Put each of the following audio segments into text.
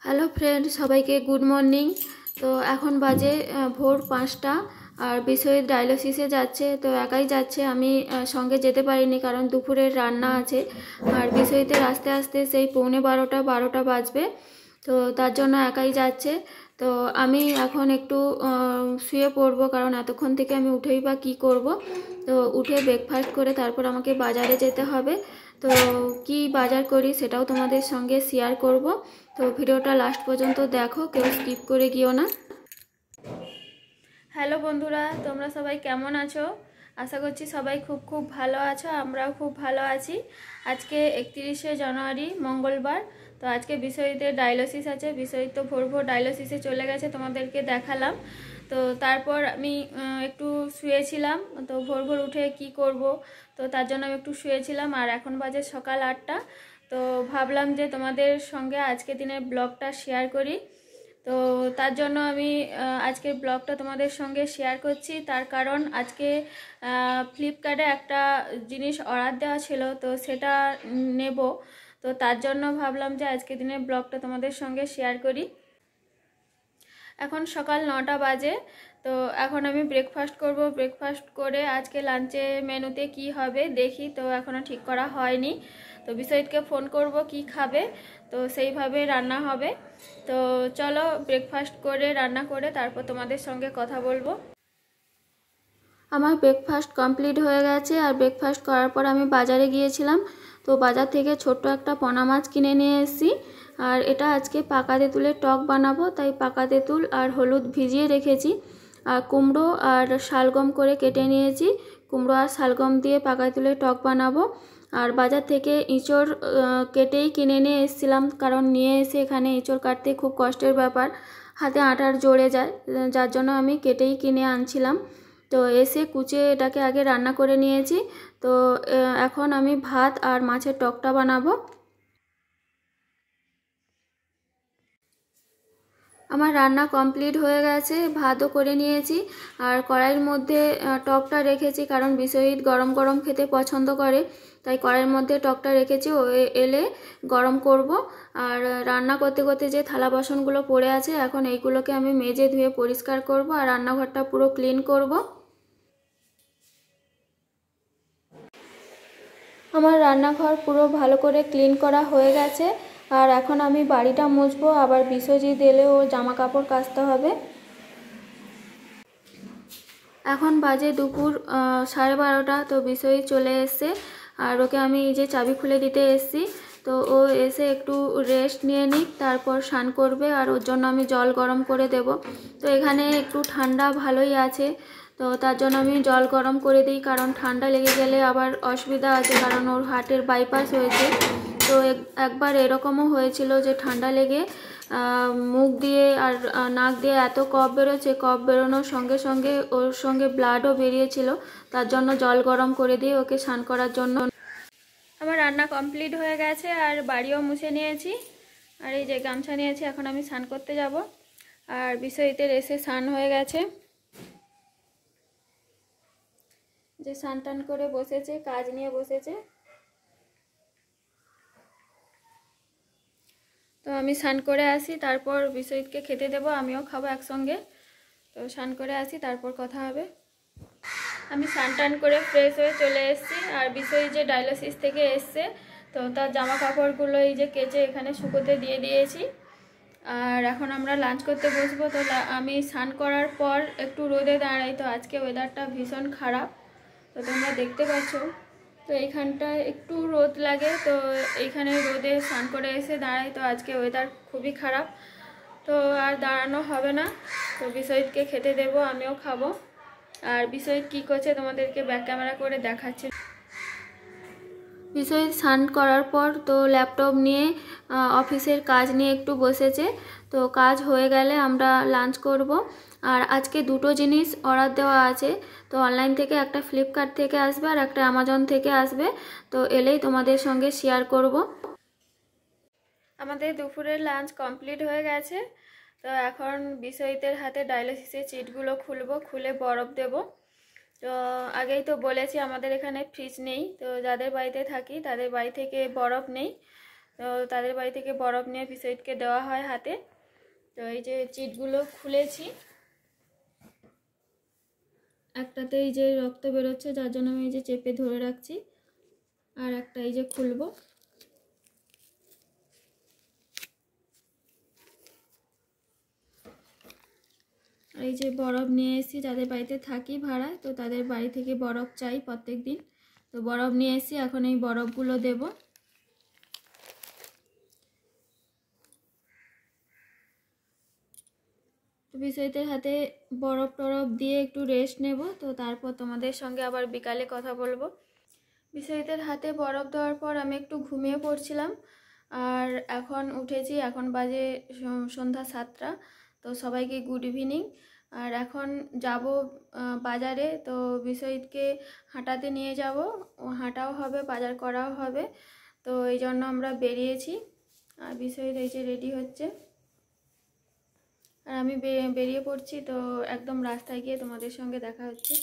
Hello friend, সবাইকে good morning. তো এখন বাজে ভোর 5টা। আর বিশ্বজিৎ ডায়ালিসিসে যাচ্ছে, তো একাই যাচ্ছে। আমি সঙ্গে যেতে পারিনি কারণ দুপুরের রান্না আছে। আর বিশ্বজিতের আস্তে আস্তে সেই পৌনে 12টা বাজবে, তো তার জন্য একাই যাচ্ছে। তো আমি এখন একটু শুয়ে পড়বো, কারণ এতক্ষণ থেকে আমি উঠেই বা কী করব। তো উঠে ব্রেকফাস্ট করে তারপর আমাকে বাজারে যেতে হবে। তো কি বাজার করি সেটাও তোমাদের সঙ্গে শেয়ার করব। তো ভিডিওটা লাস্ট পর্যন্ত দেখো, কেউ স্কিপ করে গিও না। হ্যালো বন্ধুরা, তোমরা সবাই কেমন আছো? আশা করছি সবাই খুব খুব ভালো আছো, আমরাও খুব ভালো আছি। আজকে 31শে জানুয়ারি মঙ্গলবার। তো আজকে বিশ্বজিতের ডায়ালিসিস আছে। বিশ্বজিৎ তো ভোর ভোর ডায়ালিসিসে চলে গেছে, তোমাদেরকে দেখালাম। তো তারপর আমি একটু শুয়েছিলাম। তো ভোর ভোর উঠে কি করব, তো তার জন্য আমি একটু শুয়েছিলাম। আর এখন বাজে সকাল 8টা। তো ভাবলাম যে তোমাদের সঙ্গে আজকে দিনের ব্লগটা শেয়ার করি। তো তার জন্য আমি আজকের ব্লগটা তোমাদের সঙ্গে শেয়ার করছি। তার কারণ আজকে ফ্লিপকার্টে একটা জিনিস অর্ডার দেওয়া ছিল, তো সেটা নেব। তো তার জন্য ভাবলাম যে আজকে দিনের ব্লগটা তোমাদের সঙ্গে শেয়ার করি। এখন সকাল 9টা বাজে। তো এখন আমি ব্রেকফাস্ট করব। ব্রেকফাস্ট করে আজকে লাঞ্চে মেনুতে কি হবে দেখি, তো এখনও ঠিক করা হয়নি। তো বিশ্বজিৎকে ফোন করব কি খাবে, তো সেইভাবে রান্না হবে। তো চলো ব্রেকফাস্ট করে রান্না করে তারপর তোমাদের সঙ্গে কথা বলবো। আমার ব্রেকফাস্ট কমপ্লিট হয়ে গেছে। আর ব্রেকফাস্ট করার পর আমি বাজারে গিয়েছিলাম। তো বাজার থেকে ছোট্ট একটা পোনা মাছ কিনে নিয়ে এসেছি। আর এটা আজকে পাকা তেঁতুলের টক বানাবো, তাই পাকা তেঁতুল আর হলুদ ভিজিয়ে রেখেছি। আর কুমড়ো আর শালগম করে কেটে নিয়েছি। কুমড়ো আর শালগম দিয়ে পাকা তেঁতুলের টক বানাবো। আর বাজার থেকে এঁচোড় কেটেই কিনে নিয়ে এসেছিলাম, কারণ নিয়ে এসে এখানে এঁচোড় কাটতে খুব কষ্টের ব্যাপার, হাতে আটার জড়ে যায়, যার জন্য আমি কেটেই কিনে আনছিলাম। তো এসে কুচিয়ে এটাকে আগে রান্না করে নিয়েছি। তো এখন আমি ভাত আর মাছের টকটা বানাবো। আমার রান্না কমপ্লিট হয়ে গেছে, ভাতও করে নিয়েছি। আর কড়াইয়ের মধ্যে টকটা রেখেছি, কারণ বিশ্বজিৎ গরম গরম খেতে পছন্দ করে, তাই কড়াইয়ের মধ্যে টকটা রেখেছি। ও এলে গরম করব। আর রান্না করতে করতে যে থালা বাসনগুলো পড়ে আছে, এখন এইগুলোকে আমি মেজে ধুয়ে পরিষ্কার করব আর রান্নাঘরটা পুরো ক্লিন করব। আমার রান্নাঘর পুরো ভালো করে ক্লিন করা হয়ে গেছে। আর এখন আমি বাড়িটা মুছবো, আবার বিশ্বজিৎ এলে ওর জামা কাপড় কাচতে হবে। এখন বাজে দুপুর 12:30। তো বিশ্বজিৎ চলে এসছে। আর ওকে আমি এই যে চাবি খুলে দিতে এসছি। তো ও এসে একটু রেস্ট নিয়ে নিক, তারপর স্নান করবে। আর ওর জন্য আমি জল গরম করে দেব। তো এখানে একটু ঠান্ডা ভালোই আছে, তো তার জন্য আমি জল গরম করে দিই, কারণ ঠান্ডা লেগে গেলে আবার অসুবিধা আছে, কারণ ওর হার্টের বাইপাস হয়েছে। তো একবার এরকমও হয়েছিল যে ঠান্ডা লেগে মুখ দিয়ে আর নাক দিয়ে এত কফ বেরোচ্ছে, কফ বেরোনোর সঙ্গে সঙ্গে ওর সঙ্গে ব্লাডও বেরিয়েছিল। তার জন্য জল গরম করে দিয়ে ওকে স্নান করার জন্য। আমার রান্না কমপ্লিট হয়ে গেছে আর বাড়িও মুছে নিয়েছি। আর এই যে গামছা নিয়েছি, এখন আমি স্নান করতে যাব। আর বিশ্বজিতের এসে স্নান হয়ে গেছে, যে স্নান টান করে বসেছে, কাজ নিয়ে বসেছে। তো আমি স্নান করে আসি, তারপর বিশ্বজিৎকে খেতে দেবো, আমিও খাবো একসঙ্গে। তো স্নান করে আসি, তারপর কথা হবে। আমি স্নান টান করে ফ্রেশ হয়ে চলে এসেছি। আর বিশ্বজিৎ যে ডায়ালিসিস থেকে এসছে, তো তার জামা কাপড়গুলো এই যে কেচে এখানে শুকোতে দিয়ে দিয়েছি। আর এখন আমরা লাঞ্চ করতে বসবো। তো আমি স্নান করার পর একটু রোদে দাঁড়াই। তো আজকে ওয়েদারটা ভীষণ খারাপ, তো তোমরা দেখতে পাচ্ছ। তো এইখানটায় একটু রোদ লাগে, তো এইখানে রোদে স্নান করে এসে দাঁড়াই। তো আজকে ওয়েদার খুবই খারাপ, তো আর দাঁড়ানো হবে না। তো বিশ্বজিৎকে খেতে দেবো, আমিও খাবো। আর বিশ্বজিৎ কী করছে তোমাদেরকে ব্যাক ক্যামেরা করে দেখাচ্ছে। বিশ্বজিৎ স্নান করার পর তো ল্যাপটপ নিয়ে অফিসের কাজ নিয়ে একটু বসেছে। তো কাজ হয়ে গেলে আমরা লাঞ্চ করব। আর আজকে দুটো জিনিস অর্ডার দেওয়া আছে। তো অনলাইন থেকে একটা ফ্লিপকার্ট থেকে আসবে আর একটা অ্যামাজন থেকে আসবে। তো এলেই তোমাদের সঙ্গে শেয়ার করব। আমাদের দুপুরের লাঞ্চ কমপ্লিট হয়ে গেছে। তো এখন বিশ্বজিতের হাতে ডায়ালিসিসের চিটগুলো খুলবো, খুলে বরফ দেব। তো আগেই তো বলেছি আমাদের এখানে ফ্রিজ নেই, তো যাদের বাড়িতে থাকি তাদের বাড়ি থেকে বরফ নেই। তো তাদের বাড়ি থেকে বরফ নিয়ে বিশ্বজিৎকে দেওয়া হয় হাতে। তো এই যে চিটগুলো খুলেছি, একটাতে এই যে রক্ত বেরোচ্ছে, যার জন্য আমি এই যে চেপে ধরে রাখছি, আর একটা এই যে খুলবো। এই যে বরফ নিয়ে এসেছি, যাদের বাড়িতে থাকি ভাড়ায়, তো তাদের বাড়ি থেকে বরফ চাই প্রত্যেক দিন। তো বরফ নিয়ে এসেছি, এখন এই বরফগুলো দেব। তো বিশ্বজিতের হাতে বরফ টরফ দিয়ে একটু রেস্ট নেব, তো তারপর তোমাদের সঙ্গে আবার বিকালে কথা বলবো। বিশ্বজিতের হাতে বরফ দেওয়ার পর আমি একটু ঘুমিয়ে পড়ছিলাম, আর এখন উঠেছি। এখন বাজে সন্ধ্যা 7টা। তো সবাইকে গুড ইভিনিং। আর এখন যাব বাজারে, তো বিশ্বজিৎকে হাঁটাতে নিয়ে যাব, হাঁটাও হবে, বাজার করাও হবে। তো এই জন্য আমরা বেরিয়েছি। আর বিশ্বজিৎ এই যে রেডি হচ্ছে, আর আমি বেরিয়ে পড়ছি। তো একদম রাস্তায় গিয়ে তোমাদের সঙ্গে দেখা হচ্ছে।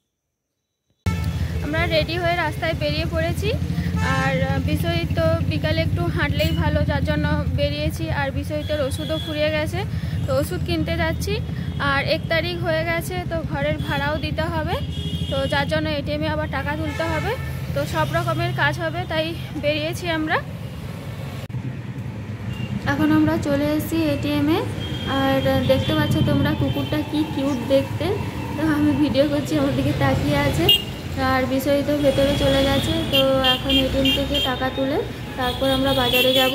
আমরা রেডি হয়ে রাস্তায় বেরিয়ে পড়েছি। আর বিশ্বজিৎ তো বিকালে একটু হাঁটলেই ভালো, যার জন্য বেরিয়েছি। আর বিশ্বজিতের ওষুধও ফুরিয়ে গেছে, তো ওষুধ কিনতে যাচ্ছি। আর 1 তারিখ হয়ে গেছে, তো ঘরের ভাড়াও দিতে হবে, তো যার জন্য এটিএমে আবার টাকা তুলতে হবে। তো সব রকমের কাজ হবে, তাই বেরিয়েছি আমরা। এখন আমরা চলে এসেছি এটিএমে। আর দেখতে পাচ্ছ তোমরা কুকুরটা কি কিউট দেখতে। তো আমি ভিডিও করছি, আমার দিকে তাকিয়ে আছে। আর বিশ্বজিৎ তো ভেতরে চলে গেছে। তো এখন এটিএম থেকে টাকা তুলে তারপর আমরা বাজারে যাব।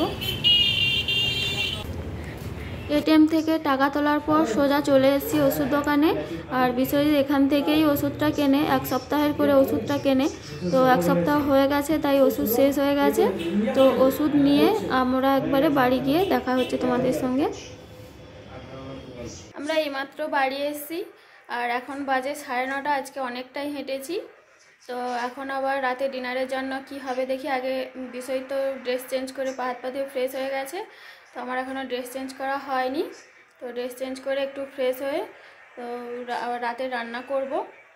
এটিএম থেকে টাকা তোলার পর সোজা চলে এসেছি ওষুধ দোকানে। আর বিশ্বজিৎ এখান থেকেই ওষুধটা কেনে, 1 সপ্তাহের করে ওষুধটা কেনে। তো 1 সপ্তাহ হয়ে গেছে, তাই ওষুধ শেষ হয়ে গেছে। তো ওষুধ নিয়ে আমরা একবারে বাড়ি গিয়ে দেখা হচ্ছে তোমাদের সঙ্গে। আমরা এইমাত্র বাড়ি এসেছি, আর এখন বাজে 9:30। আজকে অনেকটাই হেঁটেছি। তো এখন আবার রাতে ডিনারের জন্য কি হবে দেখি। আগে বিশ্বজিৎ তো ড্রেস চেঞ্জ করে পা হাত পা দিয়ে ফ্রেশ হয়ে গেছে, তো আমার এখনও ড্রেস চেঞ্জ করা হয়নি। তো ড্রেস চেঞ্জ করে একটু ফ্রেশ হয়ে তো রাতে রান্না করব।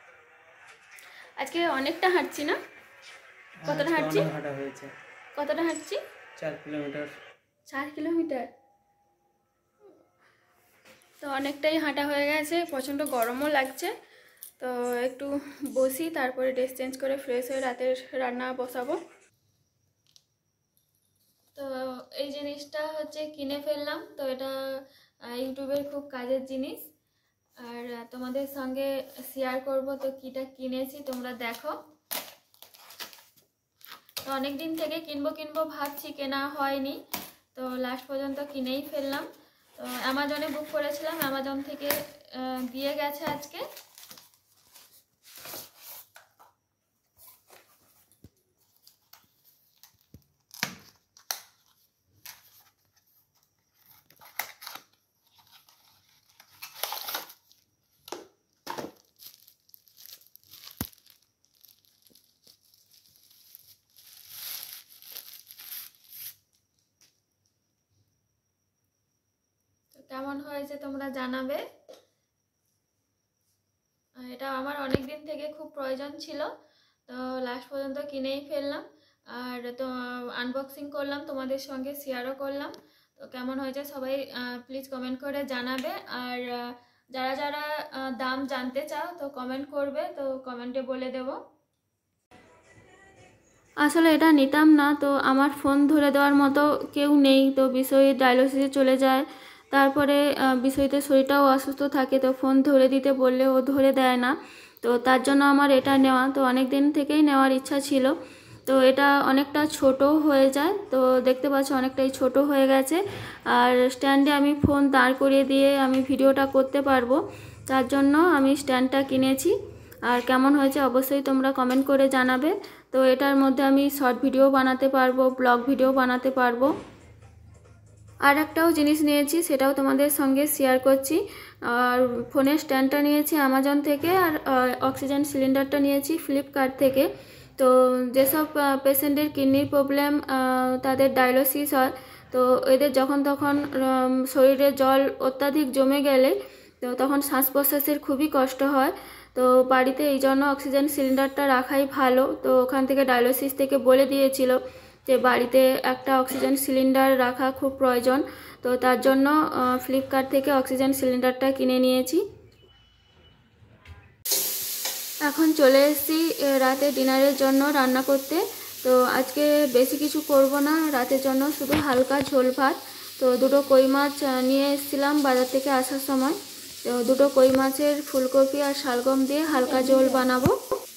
আজকে অনেকটা হাঁটছি না? কতটা হাঁটছি? কতটা হাঁটছি? 4 কিলোমিটার। 4 কিলোমিটার। তো অনেকটাই হাঁটা হয়ে গেছে, প্রচণ্ড গরমও লাগছে। তো একটু বসি, তারপরে ড্রেস চেঞ্জ করে ফ্রেশ হয়ে রাতের রান্না বসাবো। তো এই জিনিসটা হচ্ছে কিনে ফেললাম। তো এটা ইউটিউবের খুব কাজের জিনিস, আর তোমাদের সঙ্গে শেয়ার করব। তো কিটা কিনেছি তোমরা দেখো। তো অনেক দিন থেকে কিনবো ভাবছি, কেনা হয়নি। তো লাস্ট পর্যন্ত কিনেই ফেললাম। তো অ্যামাজনে বুক করেছিলাম, অ্যামাজন থেকে দিয়ে গেছে আজকে। কেমন হয়েছে তোমরা জানাবে। এটা আমার অনেক দিন থেকে খুব প্রয়োজন ছিল, তো লাস্ট পর্যন্ত কিনেই ফেললাম। আর তো আনবক্সিং করলাম, তোমাদের সঙ্গে শেয়ারও করলাম। তো কেমন হয়েছে সবাই প্লিজ কমেন্ট করে জানাবে। আর যারা যারা দাম জানতে চাও তো কমেন্ট করবে, তো কমেন্টে বলে দেব। আসলে এটা নিতাম না, তো আমার ফোন ধরে দেওয়ার মতো কেউ নেই। তো বিশ্বজিৎ ডায়ালিসিসে চলে যায়, তারপরে বিশ্বজিতের শরীরটাও অসুস্থ থাকে। তো ফোন ধরে দিতে বললে ও ধরে দেয় না, তো তার জন্য আমার এটা নেওয়া। তো অনেক দিন থেকেই নেওয়ার ইচ্ছা ছিল। তো এটা অনেকটা ছোট হয়ে যায়, তো দেখতে পাচ্ছ অনেকটাই ছোট হয়ে গেছে। আর স্ট্যান্ডে আমি ফোন দাঁড় করিয়ে দিয়ে আমি ভিডিওটা করতে পারবো, তার জন্য আমি স্ট্যান্ডটা কিনেছি। আর কেমন হয়েছে অবশ্যই তোমরা কমেন্ট করে জানাবে। তো এটার মধ্যে আমি শর্ট ভিডিও বানাতে পারবো, ব্লগ ভিডিও বানাতে পারবো। আর একটাও জিনিস নিয়েছি, সেটাও তোমাদের সঙ্গে শেয়ার করছি। আর ফোনের স্ট্যান্ডটা নিয়েছি অ্যামাজন থেকে, আর অক্সিজেন সিলিন্ডারটা নিয়েছি ফ্লিপকার্ট থেকে। তো যেসব পেশেন্টের কিডনির প্রবলেম, তাদের ডায়ালিসিস হয়, তো এদের যখন তখন শরীরে জল অত্যাধিক জমে গেলে তো তখন শ্বাস প্রশ্বাসের খুবই কষ্ট হয়। তো বাড়িতে এই জন্য অক্সিজেন সিলিন্ডারটা রাখাই ভালো। তো ওখান থেকে ডায়ালিসিস থেকে বলে দিয়েছিল যে বাড়িতে একটা অক্সিজেন সিলিন্ডার রাখা খুব প্রয়োজন। তো তার জন্য ফ্লিপকার্ট থেকে অক্সিজেন সিলিন্ডারটা কিনে নিয়েছি। এখন চলে এসেছি রাতে ডিনারের জন্য রান্না করতে। তো আজকে বেশি কিছু করব না রাতের জন্য, শুধু হালকা ঝোল ভাত। তো দুটো কই মাছ নিয়ে এসেছিলাম বাজার থেকে আসার সময়। তো দুটো কই মাছের ফুলকপি আর শালগম দিয়ে হালকা ঝোল বানাবো।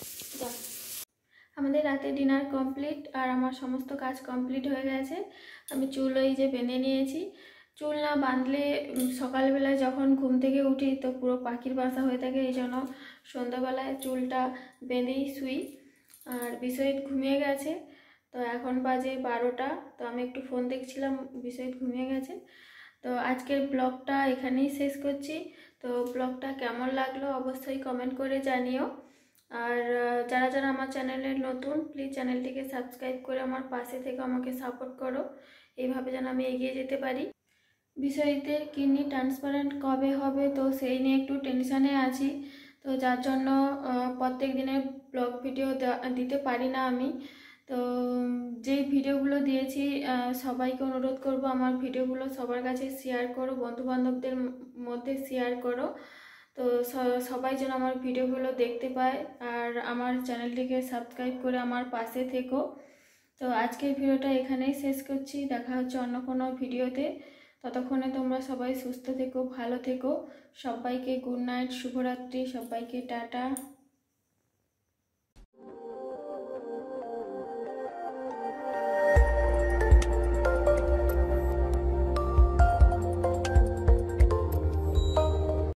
আমাদের রাতে ডিনার কমপ্লিট আর আমার সমস্ত কাজ কমপ্লিট হয়ে গেছে। আমি চুল ওই যে বেঁধে নিয়েছি। চুল না বাঁধলে সকালবেলায় যখন ঘুম থেকে উঠি তো পুরো পাখির বাসা হয়ে থাকে, এই জন্য সন্ধ্যাবেলায় চুলটা বেঁধেই শুই। আর বিশ্বজিৎ ঘুমিয়ে গেছে। তো এখন বাজে 12টা। তো আমি একটু ফোন দেখছিলাম, বিশ্বজিৎ ঘুমিয়ে গেছে। তো আজকের ব্লগটা এখানেই শেষ করছি। তো ব্লগটা কেমন লাগলো অবশ্যই কমেন্ট করে জানিও। আর যারা যারা আমার চ্যানেলে নতুন, প্লিজ চ্যানেলটিকে সাবস্ক্রাইব করে আমার পাশে থেকে আমাকে সাপোর্ট করো, এইভাবে যেন আমি এগিয়ে যেতে পারি। বিষয়তে কিডনি ট্রান্সপ্লান্ট কবে হবে তো সেই নিয়ে একটু টেনশানে আছি। তো যার জন্য প্রত্যেক দিনের ব্লগ ভিডিও দিতে পারি না আমি। তো যেই ভিডিওগুলো দিয়েছি সবাইকে অনুরোধ করব আমার ভিডিওগুলো সবার কাছে শেয়ার করো, বন্ধুবান্ধবদের মধ্যে শেয়ার করো। তো সবাই যেন আমার ভিডিওগুলো দেখতে পায় আর আমার চ্যানেলটিকে সাবস্ক্রাইব করে আমার পাশে থেকো। তো আজকের ভিডিওটা এখানেই শেষ করছি, দেখা হচ্ছে অন্য কোনো ভিডিওতে। ততক্ষণে তোমরা সবাই সুস্থ থেকো, ভালো থেকো। সবাইকে গুড নাইট, শুভরাত্রি, সবাইকে টাটা।